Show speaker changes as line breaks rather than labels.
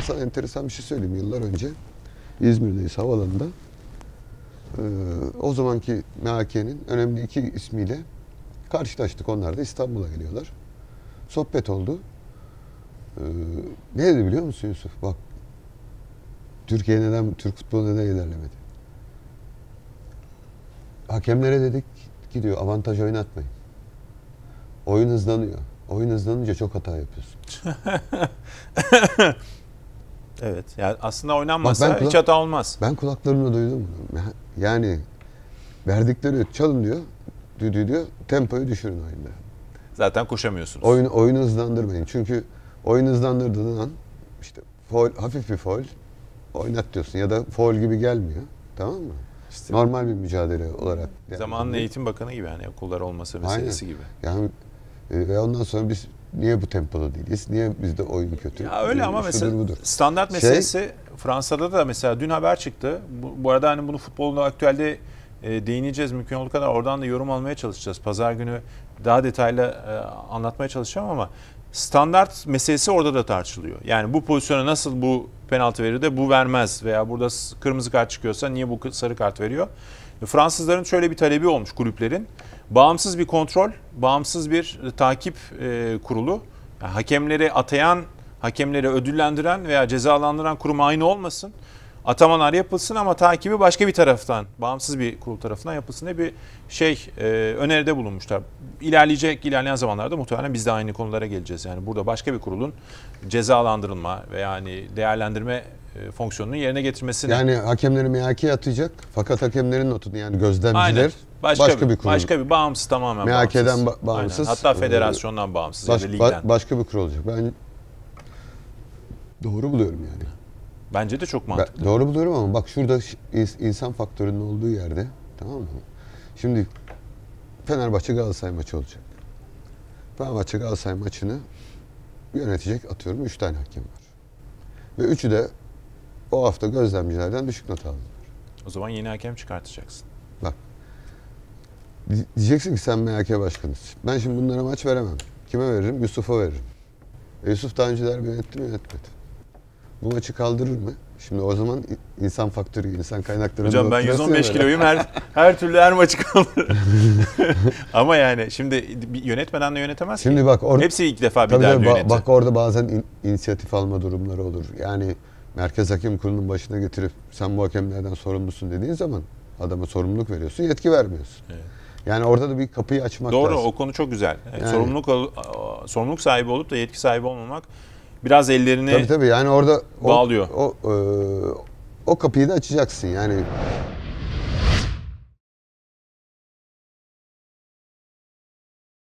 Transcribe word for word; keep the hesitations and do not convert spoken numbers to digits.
sana enteresan bir şey söyleyeyim. Yıllar önce İzmir'deyiz havaalanında. Ee, o zamanki M H K'nin önemli iki ismiyle karşılaştık. Onlar da İstanbul'a geliyorlar. Sohbet oldu. Ee, ne dedi biliyor musun Yusuf? Bak, Türkiye neden, Türk futbolu neden ilerlemedi? Hakemlere dedik, gidiyor avantaj oynatmayın. Oyun hızlanıyor. Oyun hızlanınca çok hata yapıyorsun.
Evet. Yani aslında oynanmasa
Bak,
hiç hata olmaz.
Ben kulaklarımla duydum bunu. Yani verdikleri çalın diyor, düdüğü diyor, tempoyu düşürün oyunda.
Zaten koşamıyorsunuz.
Oyun, oyunu hızlandırmayın. Çünkü oyunu hızlandırdığın an işte faul, hafif bir faul oynat diyorsun ya da faul gibi gelmiyor. Tamam mı? İşte normal bir mücadele olarak. Yani
zamanlı Eğitim Bakanı gibi, yani okullar olması meselesi
aynen.
gibi.
Yani e, ve ondan sonra biz niye bu tempoda değiliz? Niye bizde oyun kötü?
Ya öyle ama
Şudur,
mesela
budur.
standart meselesi şey, Fransa'da da mesela dün haber çıktı. Bu, bu arada hani bunu futbolda aktüelde e, değineceğiz mümkün olduğu kadar. Oradan da yorum almaya çalışacağız. Pazar günü daha detaylı e, anlatmaya çalışacağım ama standart meselesi orada da tartışılıyor. Yani bu pozisyona nasıl bu penaltı verir de bu vermez veya burada kırmızı kart çıkıyorsa niye bu sarı kart veriyor? Fransızların şöyle bir talebi olmuş kulüplerin. Bağımsız bir kontrol, bağımsız bir takip e, kurulu. Yani hakemleri atayan, hakemleri ödüllendiren veya cezalandıran kurum aynı olmasın. Atamalar yapılsın ama takibi başka bir taraftan, bağımsız bir kurul tarafından yapılsın diye bir şey e, öneride bulunmuşlar. İlerleyecek, ilerleyen zamanlarda muhtemelen biz de aynı konulara geleceğiz. Yani burada başka bir kurulun cezalandırılma veya yani değerlendirme e, fonksiyonunu yerine getirmesini.
Yani hakemleri M H K'ye atacak fakat hakemlerin notunu yani gözlemciler
aynen. Başka,
başka
bir,
bir kurul.
Başka bir bağımsız, tamamen
M H K'den
bağımsız.
ba- bağımsız.
Aynen. Hatta federasyondan bağımsız
baş,
ya da ligden.
Başka bir kurul olacak. Ben doğru buluyorum yani.
Bence de çok mantıklı.
Ben doğru buluyorum ama bak şurada insan faktörünün olduğu yerde, tamam mı? Şimdi Fenerbahçe Galatasaray maçı olacak. Fenerbahçe Galatasaray maçını yönetecek atıyorum üç tane hakem var. Ve üçü de o hafta gözlemcilerden düşük not aldılar.
O zaman yeni hakem çıkartacaksın.
Bak. Diyeceksin ki sen M H K başkanısın. Ben şimdi bunlara maç veremem. Kime veririm? Yusuf'a veririm. E Yusuf daha önceler yönetti mi? Yönetmedi. Bu maçı kaldırır mı? Şimdi o zaman insan faktörü, insan kaynakları...
Hocam ben yüz on beş kiloyum, her, her türlü her maçı kaldırır. Ama yani şimdi yönetmeden de yönetemez
şimdi
ki.
Bak, or-
hepsi ilk defa bir
tabii
derbi
ba-
yönetti.
Bak orada bazen in- inisiyatif alma durumları olur. Yani Merkez Hakem Kurulu'nun başına getirip sen bu hakemlerden sorumlusun dediğin zaman adama sorumluluk veriyorsun, yetki vermiyorsun. Evet. Yani orada da bir kapıyı açmak
Doğru,
lazım.
o konu çok güzel.
Yani,
sorumluluk sorumluluk sahibi olup da yetki sahibi olmamak biraz ellerini
tabii tabii yani orada
bağlıyor.
O, o, e, o kapıyı da açacaksın yani.